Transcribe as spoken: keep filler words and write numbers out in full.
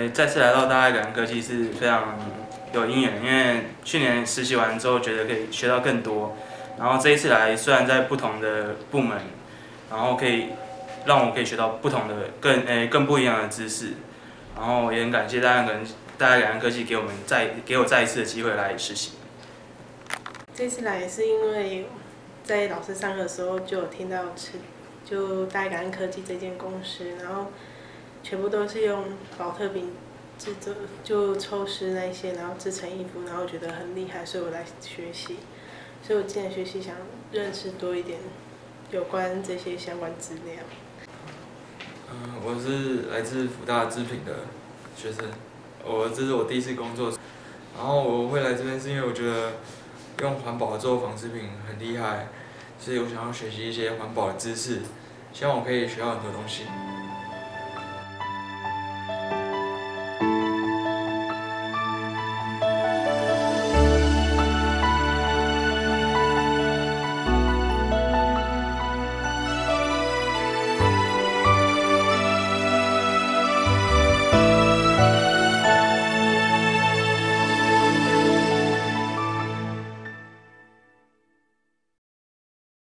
呃，再次来到大爱感恩科技是非常有因缘，因为去年实习完之后觉得可以学到更多，然后这一次来虽然在不同的部门，然后可以让我可以学到不同的更呃更不一样的知识，然后也很感谢大爱感恩大爱感恩科技给我们再给我再一次的机会来实习。 这次来也是因为在老师上课的时候就有听到吃就大爱感恩科技这间公司，然后全部都是用保特瓶制作，就抽丝那些，然后制成衣服，然后觉得很厉害，所以我来学习。所以我今天学习想认识多一点有关这些相关资料。 嗯，我是来自辅大织品的学生，我这是我第一次工作，然后我会来这边是因为我觉得用环保做纺织品很厉害，所以我想要学习一些环保的知识，希望我可以学到很多东西。